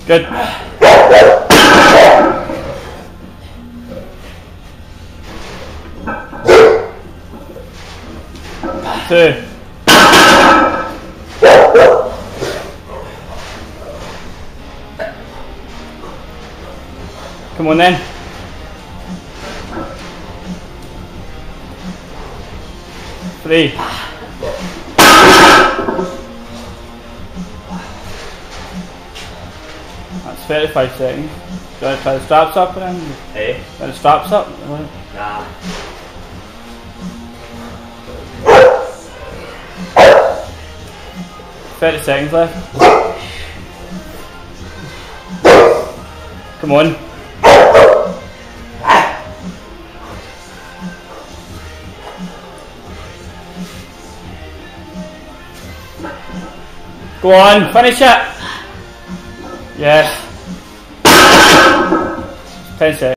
Good. 2. Come on then. 3. That's 35 seconds. Do you want to try the straps up then? Hey? Try the straps up? Nah. 30 seconds left. Come on. Go on, finish it. Yes. 10 seconds.